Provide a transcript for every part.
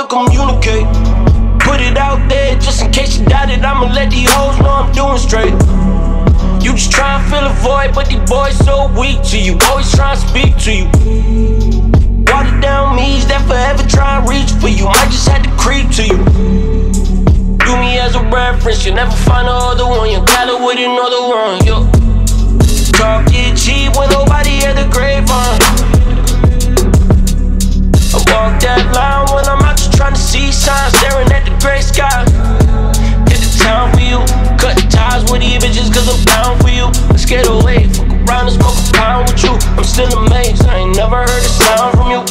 I'll communicate. Put it out there just in case you doubt it. I'ma let these hoes know I'm doing straight. You just try and fill a void, but these boys so weak to you. Always try and speak to you. Watered down me's that forever try and reach for you. Might just had to creep to you. Do me as a reference, you'll never find another one. You got it with another one, yo. Talk get cheap when nobody at the grapevine. I walk that line when I'm out just trying to see signs, staring at the gray sky. Hit the town for you, cut ties with these bitches cause I'm down for you. Let's get away, fuck around and smoke a pound with you. I'm still amazed, I ain't never heard a sound from you.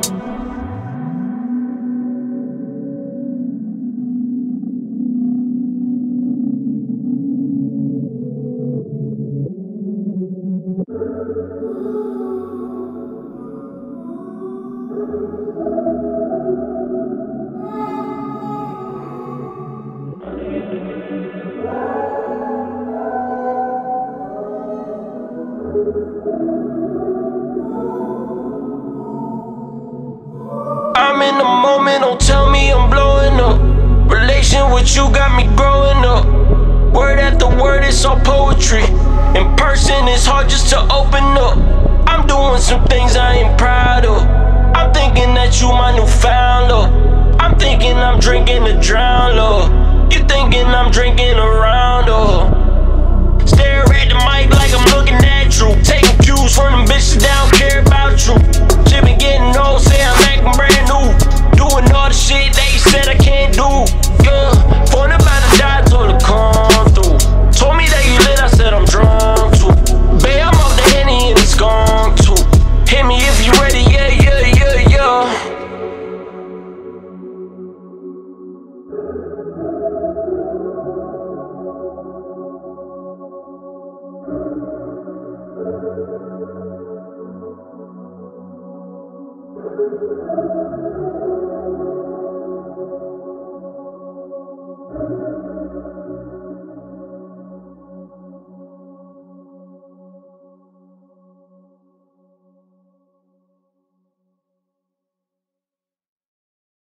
I'm in the moment, don't tell me I'm blowing up. Relation with you got me growing up. Word after word, it's all poetry. In person, it's hard just to open up. I'm doing some things I ain't proud of. I'm thinking that you my new found love. I'm thinking I'm drinking to drown love. You thinking I'm drinking around love. Stare at the mic like I'm looking at you. Taking cues from them bitches that don't care about you. Shit been getting old, say I'm acting brand new. Doing all the shit they said I can't do. Yeah, phone about to die, told her come through. Told me that you lit, I said I'm drunk too. Babe, I'm off the Henny and it's gone too. Hit me if you ready, yeah, yeah, yeah, yeah.